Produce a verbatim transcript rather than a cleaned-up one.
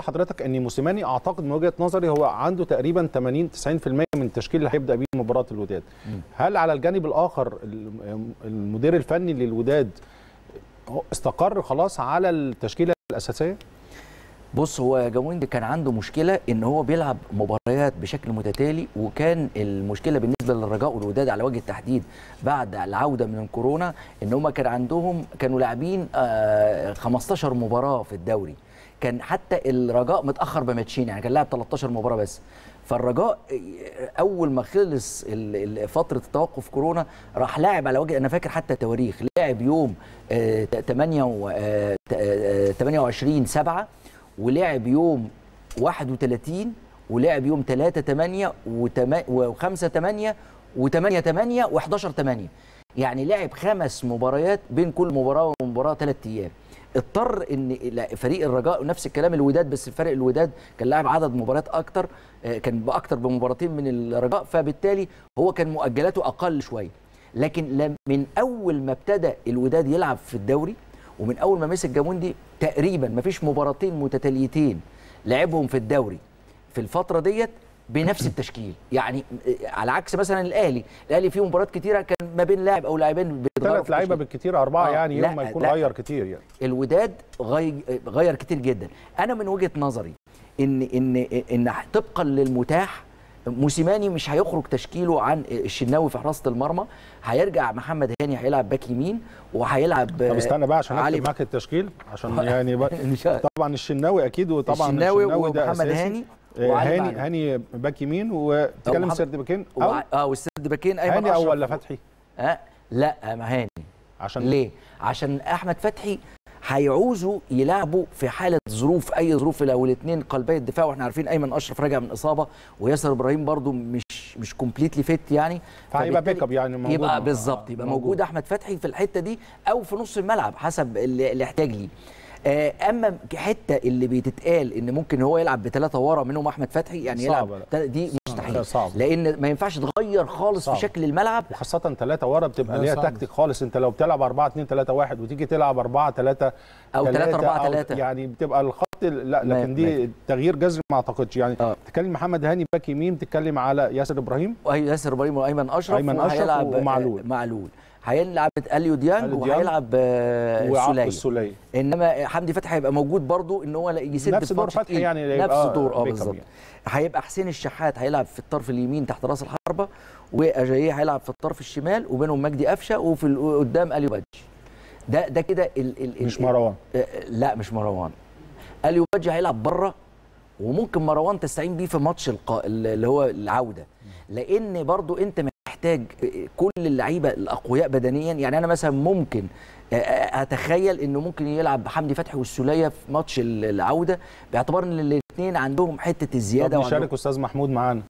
لحضرتك ان موسيماني اعتقد من وجهه نظري هو عنده تقريبا ثمانين تسعين في المية من التشكيل اللي هيبدا بيه مباراه الوداد. هل على الجانب الاخر المدير الفني للوداد استقر خلاص على التشكيله الاساسيه؟ بص، هو جاموندي كان عنده مشكله ان هو بيلعب مباريات بشكل متتالي، وكان المشكله بالنسبه للرجاء والوداد على وجه التحديد بعد العوده من الكورونا ان هم كان عندهم كانوا لاعبين خمستاشر مباراه في الدوري. كان حتى الرجاء متاخر بماتشين، يعني كان لاعب تلتاشر مباراه بس. فالرجاء اول ما خلص فتره التوقف كورونا راح لاعب على وجه، انا فاكر حتى تواريخ، لاعب يوم تمنية وعشرين سبعة، ولعب يوم واحد وتلاتين، ولعب يوم تلاتة تمانية وخمسة تمانية وتمانية تمانية وحداشر تمانية. يعني لعب خمس مباريات بين كل مباراه ومباراه ثلاث ايام. اضطر ان فريق الرجاء نفس الكلام الوداد، بس فريق الوداد كان لاعب عدد مباريات اكتر، كان باكتر بمباراتين من الرجاء، فبالتالي هو كان مؤجلاته اقل شويه. لكن من اول ما ابتدى الوداد يلعب في الدوري ومن اول ما مسك جاموندي تقريبا ما فيش مباراتين متتاليتين لعبهم في الدوري في الفتره ديت بنفس التشكيل. يعني على عكس مثلا الاهلي، الاهلي فيه مباريات كتيره كان ما بين لاعب او لاعبين ثلاث لعيبه بالكتير اربعه، آه يعني يوم ما يكون غير كتير. يعني الوداد غير كتير جدا. انا من وجهه نظري ان ان ان طبقا للمتاح موسيماني مش هيخرج تشكيله عن الشناوي في حراسه المرمى، هيرجع محمد هاني هيلعب باك يمين، وهيلعب طب استنى بقى عشان اكتب معاك التشكيل عشان يعني طبعا الشناوي اكيد، وطبعا الشناوي, الشناوي ومحمد هاني هاني هاني باك يمين، وتكلم السرد باكين او اه والسرد باكين ايمن هاني او ولا فتحي؟ اه لا ما هاني. عشان ليه؟ عشان احمد فتحي هيعوزوا يلعبوا في حاله ظروف، اي ظروف، لو الاثنين قلبي الدفاع، واحنا عارفين ايمن اشرف راجع من اصابه، وياسر ابراهيم برضو مش مش كومبليتلي فيت، يعني فهيبقى بيك اب يعني موجود، يبقى بالظبط يبقى موجود. موجود احمد فتحي في الحته دي او في نص الملعب حسب اللي احتاج ليه. اما حته اللي بيتتقال ان ممكن هو يلعب بثلاثه ورا منهم احمد فتحي، يعني يلعب دي مستحيل، صعب. لان ما ينفعش تغير خالص صعب في شكل الملعب، وخاصه ثلاثه ورا بتبقى ليها تكتيك خالص. انت لو بتلعب أربعة اتنين تلاتة واحد وتيجي تلعب أربعة تلاتة او تلاتة أربعة تلاتة، يعني بتبقى الخط لا، لكن دي تغيير جذري ما اعتقدش. يعني آه. تتكلم محمد هاني باك يمين، تتكلم على ياسر ابراهيم، ايوه ياسر ابراهيم وايمن اشرف، ايمن اشرف ومعلول معلول هيلعب اليو ديانج، وهيلعب السوليه. انما حمدي فتحي هيبقى موجود برضو ان هو يسد نفس دور فتحي، يعني نفس دور اه بالظبط. هيبقى حسين الشحات هيلعب في الطرف اليمين تحت راس الحربه، واجاييه هيلعب في الطرف الشمال، وبينهم مجدي قفشه، وفي قدام اليو بادجي. ده ده كده ال ال مش مروان، لا مش مروان. اليو بادجي هيلعب بره، وممكن مروان تستعين بيه في ماتش القا... اللي هو العوده، لان برضو انت محتاج كل اللعيبه الاقوياء بدنيا. يعني انا مثلا ممكن اتخيل انه ممكن يلعب حمدي فتحي والسوليه في ماتش العوده، باعتبار ان الاثنين عندهم حته الزياده. طب نشارك استاذ محمود معانا.